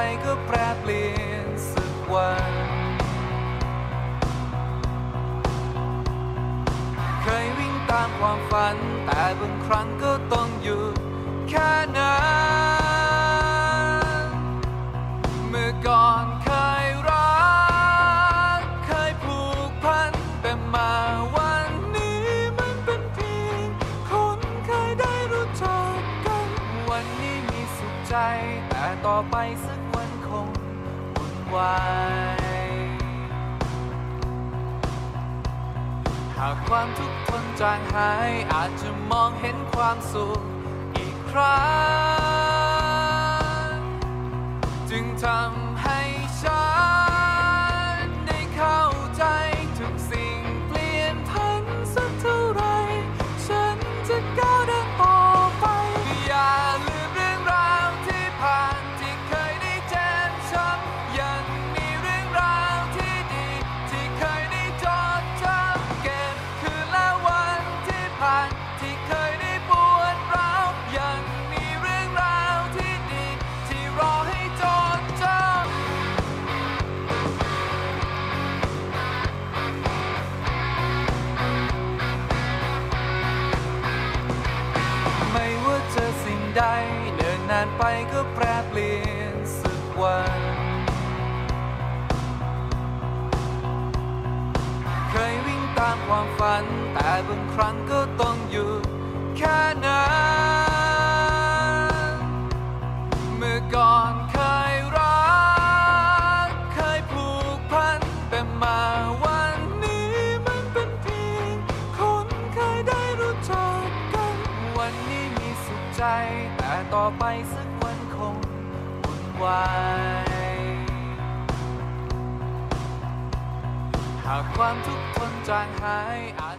ก็แปรเปลี่ยนสักวันเคยวิ่งตามความฝันแต่บางครั้งก็ต้องหยุดแค่นั้นเมื่อก่อนเคยรักเคยผูกพันแต่มาวันนี้มันเป็นเพียงคนเคยได้รู้จักกันวันนี้มีสุขใจแต่ต่อไปสักวันคงวุ่นวายหากความทุกข์ทนจางหายอาจจะมองเห็นความสุขอีกครั้งจึงทำให้ฉันได้เข้าใจทุกสิ่งเปลี่ยนพันสักเท่าไรฉันจะก้าวเดินต่อไปอย่าลืมเรื่องราวที่ผ่านที่เคยได้เจ็บช้ำยังมีเรื่องราวที่ดีที่เคยได้จดจำเก็บคืนและวันที่ผ่านที่เคยได้ปวดร้าวยังมีเรื่องราวที่ดีที่รอให้จดจำไม่ว่าเจอสิ่งใดเดินนานไปก็แปรเปลี่ยนสักวันเคยวิ่งตามความฝันแต่บางครั้งก็ต้องหยุดแค่นั้นเมื่อก่อนเคยรักเคยผูกพันแต่มาวันนี้มันเป็นเพียงคนเคยได้รู้จักกันวันนี้มีสุขใจแต่ต่อไปสักวันคงวุ่นวายหากความทุกข์ทนจางหายอาจ